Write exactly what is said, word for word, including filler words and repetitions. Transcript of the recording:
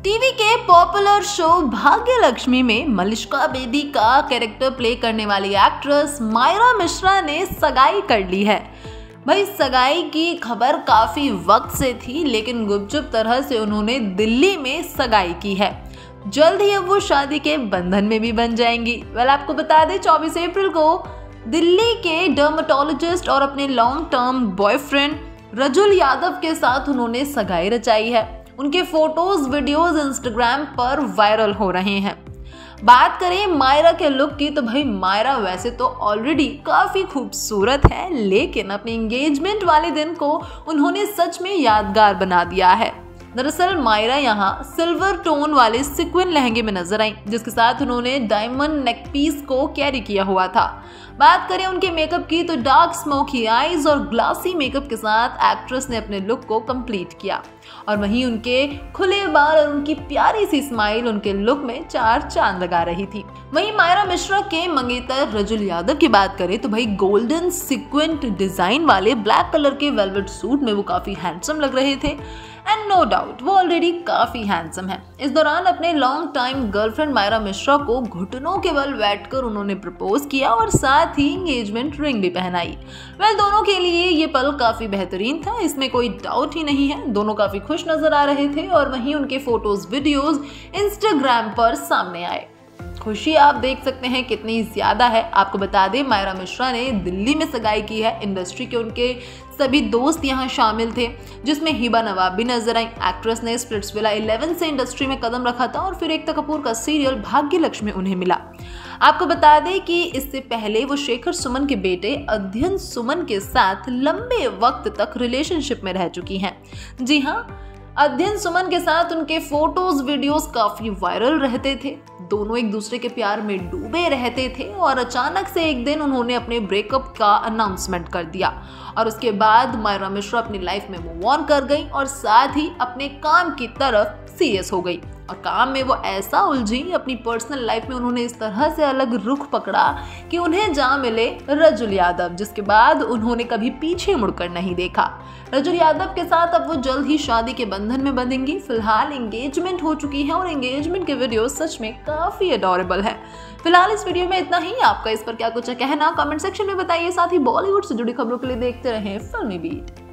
TV के popular show भाग्य लक्ष्मी में मलिष्का बेदी का कैरेक्टर प्ले करने वाली एक्ट्रेस मायरा मिश्रा ने सगाई कर ली है। भाई सगाई की खबर काफी वक्त से थी, लेकिन गुपचुप तरह से उन्होंने दिल्ली में सगाई की है। जल्द ही अब वो शादी के बंधन में भी बन जाएंगी। वेल आपको बता दें चौबीस अप्रैल को दिल्ली के डर्मेटोलॉजिस्ट और अपने long term boyfriend Rajul Yadav के साथ उन्होंने सगाई रचाई है। उनके फोटोज वीडियोस इंस्टाग्राम पर वायरल हो रहे हैं। बात करें मायरा के लुक की तो भाई मायरा वैसे तो ऑलरेडी काफी खूबसूरत है, लेकिन अपने एंगेजमेंट वाले दिन को उन्होंने सच में यादगार बना दिया है। दरअसल मायरा यहाँ सिल्वर टोन वाले सिक्विन लहंगे में नजर आई, जिसके साथ उन्होंने डायमंड नेक पीस को कैरी किया हुआ था। बात करें उनके मेकअप की तो डार्क स्मोकी आईज और ग्लासी मेकअप के साथ एक्ट्रेस ने अपने लुक को कंप्लीट किया, और वहीं उनके खुले बाल और उनकी प्यारी सी स्माइल उनके लुक में चार चांद लगा रही थी। वहीं मायरा मिश्रा के मंगेतर रजुल यादव की बात करें तो भाई गोल्डन सिक्वेंट डिजाइन वाले ब्लैक कलर के वेलवेट सूट में वो काफी हैंडसम लग रहे थे, एंड नो डाउट वो ऑलरेडी काफी हैंडसम है। इस दौरान अपने long time girlfriend Myra Mishra को घुटनों के बल बैठकर उन्होंने प्रपोज किया और साथ ही एंगेजमेंट रिंग भी पहनाई। वेल दोनों के लिए ये पल काफी बेहतरीन था, इसमें कोई डाउट ही नहीं है। दोनों काफी खुश नजर आ रहे थे और वहीं उनके फोटोज वीडियोज इंस्टाग्राम पर सामने आए। खुशी आप देख सकते हैं कितनी ज्यादा है। आपको बता दें मायरा मिश्रा ने दिल्ली में सगाई की है। इंडस्ट्री के उनके सभी दोस्त यहाँ शामिल थे, जिसमें हिबा नवाब भी नजर आई। एक्ट्रेस ने स्प्लिट्सविला इलेवन से इंडस्ट्री में कदम रखा था और फिर एकता कपूर का सीरियल भाग्य लक्ष्मी उन्हें मिला। आपको बता दें कि इससे पहले वो शेखर सुमन के बेटे अध्ययन सुमन के साथ लंबे वक्त तक रिलेशनशिप में रह चुकी हैं। जी हाँ, अध्ययन सुमन के साथ उनके फोटोज वीडियोस काफी वायरल रहते थे। दोनों एक दूसरे के प्यार में डूबे रहते थे और अचानक से एक दिन उन्होंने अपने ब्रेकअप का अनाउंसमेंट कर दिया, और उसके बाद मायरा मिश्रा अपनी लाइफ में मूव ऑन कर गई और साथ ही अपने काम की तरफ सीरियस हो गई। और काम में वो ऐसा उलझी, अपनी पर्सनल लाइफ में उन्होंने इस तरह से अलग रुख पकड़ा कि उन्हें जा मिले रजुल यादव, जिसके बाद उन्होंने कभी पीछे मुड़कर नहीं देखा। रजुल यादव के साथ अब वो जल्द ही शादी के बंधन में बंधेंगी। फिलहाल एंगेजमेंट हो चुकी है और एंगेजमेंट के वीडियो सच में काफी अडोरेबल है। फिलहाल इस वीडियो में इतना ही। आपका इस पर क्या कुछ कहना कमेंट सेक्शन में बताइए। साथ ही बॉलीवुड से जुड़ी खबरों के लिए देखते रहें फिल्मी बीट।